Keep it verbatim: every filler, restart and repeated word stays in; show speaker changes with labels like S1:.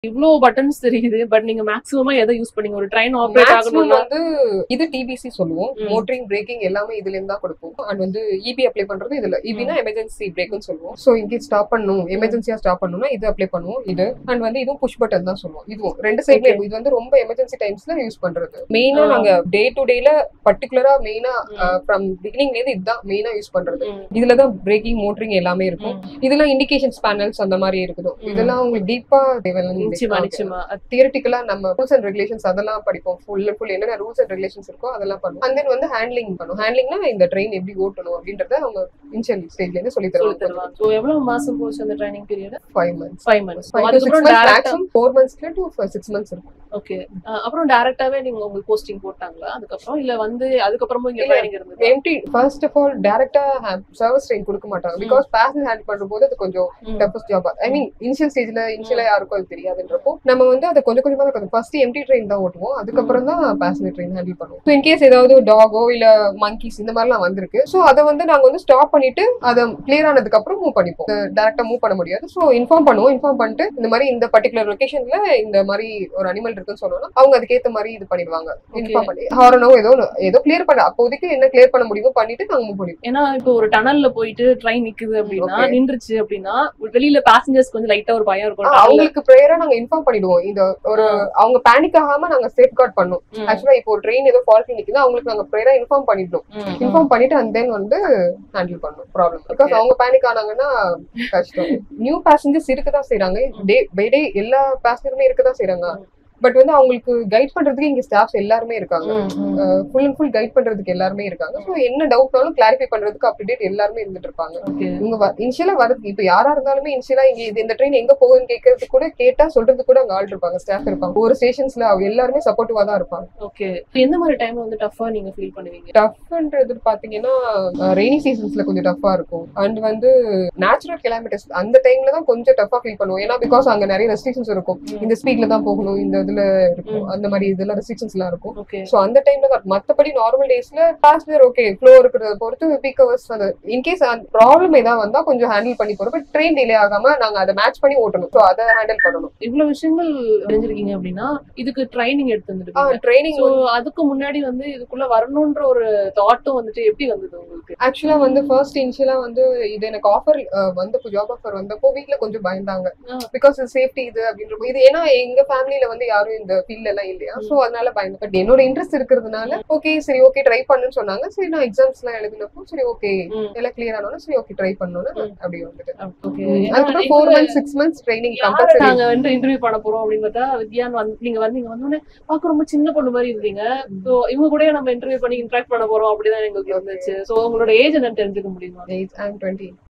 S1: இவ்ளோ பட்டன்ஸ் தெரியுது. பட் நீங்க மேக்ஸிமமா எதை யூஸ் பண்ணீங்க? ஒரு ட்ரெயின் ஆபரேட்
S2: மேக்ஸிமம்
S1: ஆகணும்னா
S2: வந்து இது டிபிசி சொல்லுவோம்.
S1: ம்.
S2: மோட்டரிங், பிரேக்கிங் எல்லாமே இதுல இருந்து தான் கொடுப்போம். அண்ட் வந்து இபி அப்ளை பண்றது இதுல. இபினா எமர்ஜென்சி பிரேக்னு சொல்லுவோம். சோ இன்கேஸ் ஸ்டாப் பண்ணனும், எமர்ஜென்சியா ஸ்டாப் பண்ணனும்னா இது அப்ளை பண்ணுவோம். இது அண்ட் வந்து இதுவும் புஷ் பட்டன் தான் சொல்லுவோம். இதுவும் ரெண்டு சைடுல இது வந்து ரொம்ப எமர்ஜென்சி டைம்ஸ்ல யூஸ் பண்றது. மெயினா நாங்க டே டு டேல பர்టిక్యులரா மெயினா ஃப்ரம் பிகினிங்ல இருந்து இதுதான் மெயினா யூஸ் பண்றது. இதுல தான் பிரேக்கிங், மோட்டரிங் எல்லாமே இருக்கும். இதெல்லாம் இண்டிகேஷன்ஸ் பேனல்ஸ் அந்த மாதிரி இருக்குது. இதெல்லாம் உங்களுக்கு டீப்பா தியரிட்டிக்கலா நம்ம ரூல்ஸ் அண்ட் ரெகுலேஷன்ஸ் அதெல்லாம் படிப்போம். ஃபுல் அண்ட் ஃபுல் என்னென்ன ரூல்ஸ் அண்ட் ரெகுலேஷன்ஸ் இருக்கோ அதெல்லாம் பண்ணுவோம். அண்ட் தென் வந்து ஹேண்ட்லிங் பண்ணுவோம். ஹேண்ட்லிங்னா இந்த ட்ரெயின் எப்படி ஓட்டணும் அப்படின்றத அவங்க இனிஷியல் ஸ்டேஜ்ல இருந்து சொல்லி தருவாங்க.
S1: சோ எவ்வளவு மாசம் போச்சு அந்த training period?
S2: five months.
S1: five months.
S2: அதுக்கப்புறம் டைரக்டா four months to six months இருக்கும்.
S1: ஓகே. அப்புறம் டைரக்டாவே நீங்க உங்களுக்கு போஸ்டிங் போட்டாங்களா அதுக்கப்புறம்? இல்ல வந்து அதுக்கப்புறமும் இங்க ட்ரைனிங் இருந்தது?
S2: எம்டி ஃபர்ஸ்ட் ஆஃப் ஆல் டைரக்டா சர்வீஸ் ட்ரெயின் கொடுக்க மாட்டாங்க. பிகாஸ் பேசஞ்சர் ஹேண்டில் பண்றபோது அது கொஞ்சம் toughest job. I mean initial ஸ்டேஜ்ல இனிஷியலா யாருக்கும் அது தெரியாதுன்றப்போ நம்ம வந்து அதை கொஞ்சம் கொஞ்சமா தான் ஃபர்ஸ்ட் எம்டி ட்ரெயின் தான் ஓட்டுவோம். அதுக்கப்புறம் தான் பேசஞ்சர் ட்ரெயின் ஹேண்டில் பண்ணுவோம். ஸோ இன்கேஸ் ஏதாவது டாகோ இல்ல மங்கீஸ் இந்த மாதிரிலாம் வந்திருக்கு. ஸோ அதை வந்து நாங்க வந்து ஸ்டாப் பண்ணிட்டு அதை கிளியர் ஆனதுக்கு அப்புறம் மூவ் பண்ணிப்போம். டைரக்டா மூவ் பண்ண முடியாது. ஸோ இன்ஃபார்ம் பண்ணுவோம். இன்ஃபார்ம் பண்ணிட்டு இந்த மாதிரி இந்த பர்டிகுலர் லொகேஷன்ல இந்த மாதிரி ஒரு அனிமல் இருக்குன்னு சொன்னோம்னா அவங்க அதுக்கேற்ற மாதிரி இது பண்ணிடுவாங்க. இன்ஃபார்ம் பண்ணி ஹாரனோ ஏதோ ஏதோ கிளியர் பண்ண அப்போதைக்கு என்ன கிளியர் பண்ண முடியுமோ பண்ணிட்டு நாங்க மூவ் பண்ணிடுவோம்.
S1: ஏன்னா இப்போ ஒரு டனல்ல போயிட்டு ட்ரெயின் நிக்குது அப்படின்னா நின்றுச்சு அப்படின்னா வெளியில பேசஞ்சர்ஸ் கொஞ்சம் லைட்டா ஒரு பயம் இருக்கும்.
S2: அவங்களுக்கு ப்ரேயரா நாங்க இன்ஃபார்ம் பண்ணிடுவோம். இந்த ஒரு அவங்க பேனிக் ஆகாம நாங்க சேஃப் கார்ட் பண்ணுவோம். ஆக்சுவலா இப்போ ட்ரெயின் ஏதோ ஃபால்ட் நிக்குது அவங்களுக்கு நாங்க ப்ரேயரா இன்ஃபார்ம் பண்ணிடுவோம். இன்ஃபார்ம் பண்ணிட்டு அண்ட் தென் வந்து ஹேண்டில் பண்ணுவோம் ப்ராப்ளம். பிகாஸ் அவங்க பேனிக் ஆனாங்கன்னா கஷ்டம். நியூ பேசஞ்சர்ஸ் இருக்கதான் செய்யறாங்க. டே பை டே எல்லா பேசஞ்சருமே இருக்கதான் செய்யறாங்க. பட் வந்து அவங்களுக்கு கைட் பண்றதுக்கு இங்க ஸ்டாஃப்ஸ் எல்லாருமே இருக்காங்க. ஃபுல் அண்ட் ஃபுல் கைட் பண்றதுக்கு எல்லாருமே இருக்காங்க. ஸோ என்ன டவுட்னாலும் கிளாரிஃபை பண்றதுக்கு அப்டேட் எல்லாருமே இருந்துட்டு இருப்பாங்க. இவங்க இனிஷியலா வரது இப்ப யாரா இருந்தாலுமே இனிஷியலா இங்க இது இந்த ட்ரெயின் எங்க போகுதுன்னு கேட்கறது கூட கேட்டா சொல்றது கூட அங்க ஆள் இருப்பாங்க, ஸ்டாஃப் இருப்பாங்க. ஒரு ஸ்டேஷன்ஸ்ல எல்லாருமே சப்போர்ட்டிவா தான் இருப்பாங்க.
S1: ஓகே. எந்த மாதிரி டைம் வந்து டஃபா நீங்க ஃபீல் பண்ணுவீங்க?
S2: டஃப்ன்றது பாத்தீங்கன்னா ரெய்னி சீசன்ஸ்ல கொஞ்சம் டஃபா இருக்கும். அண்ட் வந்து நேச்சுரல் கிளைமேட்ஸ் அந்த டைம்ல தான் கொஞ்சம் டஃபா ஃபீல் பண்ணுவோம். ஏன்னா பிகாஸ் அங்க நிறைய ரெஸ்ட்ரிக்ஷன்ஸ் இருக்கும். இந்த ஸ்பீட்ல தான் போகணும், இந்த இருக்கும் அந்த மாதிரி இதெல்லாம் ரெஸ்ட்ரிக்ஷன்ஸ் எல்லாம் இருக்கும். சோ அந்த டைம்ல தான் மத்தபடி நார்மல் டேஸ்ல பாசஞ்சர் ஓகே ஃப்ளோ இருக்கிறத பொறுத்து பீக் ஹவர்ஸ் அந்த இன்கேஸ் ப்ராப்ளம் ஏதாவது வந்தா கொஞ்சம் ஹேண்டில் பண்ணி போறோம். பட் ட்ரெயின் டிலே ஆகாம நாங்க அதை மேட்ச் பண்ணி ஓட்டணும். சோ அதை ஹேண்டில் பண்ணணும்.
S1: இவ்வளவு விஷயங்கள் தெரிஞ்சிருக்கீங்க அப்படின்னா இதுக்கு ட்ரைனிங் எடுத்து வந்துருக்கீங்க.
S2: ட்ரைனிங்
S1: அதுக்கு முன்னாடி வந்து இதுக்குள்ள வரணும்ன்ற ஒரு தாட்டும் வந்துட்டு எப்படி வந்தது உங்களுக்கு?
S2: ஆக்சுவலா வந்து ஃபர்ஸ்ட் இனிஷியலா வந்து இது எனக்கு ஆஃபர் வந்து ஜாப் ஆஃபர் வந்தப்போ வீட்ல கொஞ்சம் பயந்தாங்க. பிகாஸ் சேஃப்டி இது அப்படின்றப்போ இது ஏன்னா எங்க ஃபேமிலில வந்து யாரும் இந்த ஃபீல்ட் எல்லாம் இல்லையா. சோ அதனால பயந்து பட் என்னோட இன்ட்ரெஸ்ட் இருக்கிறதுனால ஓகே சரி ஓகே ட்ரை பண்ணுன்னு சொன்னாங்க. சரி நான் எக்ஸாம்ஸ் எல்லாம் எழுதினப்போ சரி ஓகே எல்லாம் கிளியர் ஆனோம்னா சரி ஓகே ட்ரை பண்ணணும்னு அப்படி வந்துட்டு அதுக்கப்புறம் four months six months training compulsory.
S1: நாங்க வந்து இன்டர்வியூ பண்ண போறோம் அப்படின்னு பார்த்தா வித்யான் வந்து நீங்க வந்து நீங்க வந்தோடனே பார்க்க ரொம்ப சின்ன பொண்ணு மாதிரி இருந்தீங்க. சோ இவங்க கூட நம்ம இன்டர்வியூ பண்ணி இன்டராக்ட் பண்ண போறோம் அப்படிதான் எங்களுக்கு இருந்துச்சு. சோ உங்களோட ஏஜ் என்னன்னு தெரிஞ்சுக்க முடியுமா?
S2: ஐ அம் twenty.